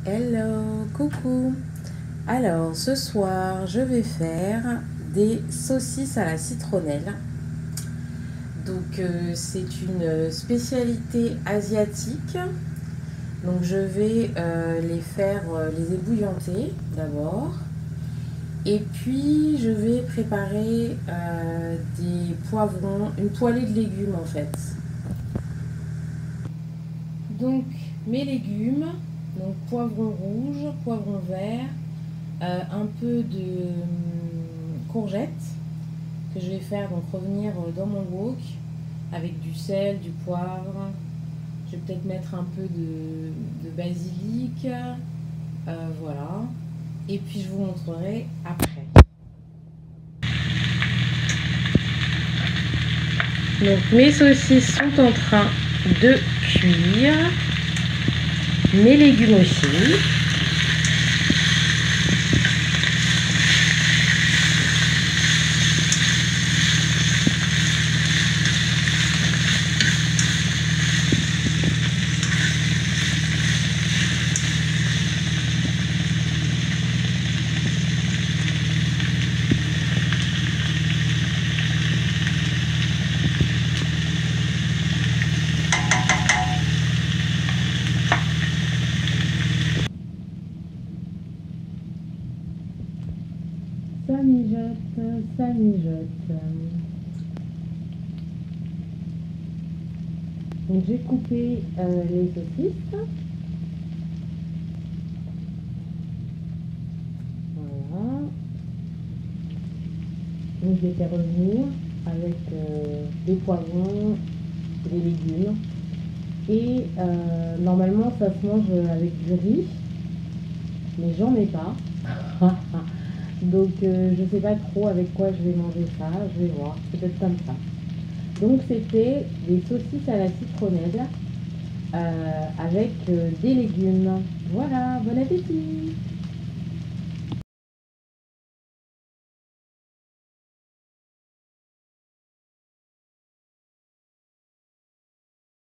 Hello, coucou. Alors, ce soir, je vais faire des saucisses à la citronnelle. Donc, c'est une spécialité asiatique. Donc, je vais les ébouillanter d'abord. Et puis, je vais préparer des poivrons, une poêlée de légumes en fait. Donc, mes légumes, donc poivron rouge, poivron vert, un peu de courgettes que je vais faire donc revenir dans mon wok avec du sel, du poivre. Je vais peut-être mettre un peu de basilic, voilà. Et puis je vous montrerai après. Donc mes saucisses sont en train de cuire, mes légumes aussi. Ça mijote, ça mijote. Donc j'ai coupé les saucisses. Voilà. Donc je les fais revenir avec des poivrons, des légumes. Et normalement ça se mange avec du riz, mais j'en ai pas. Donc je sais pas trop avec quoi je vais manger ça, je vais voir, peut-être comme ça. Donc c'était des saucisses à la citronnelle avec des légumes. Voilà, bon appétit!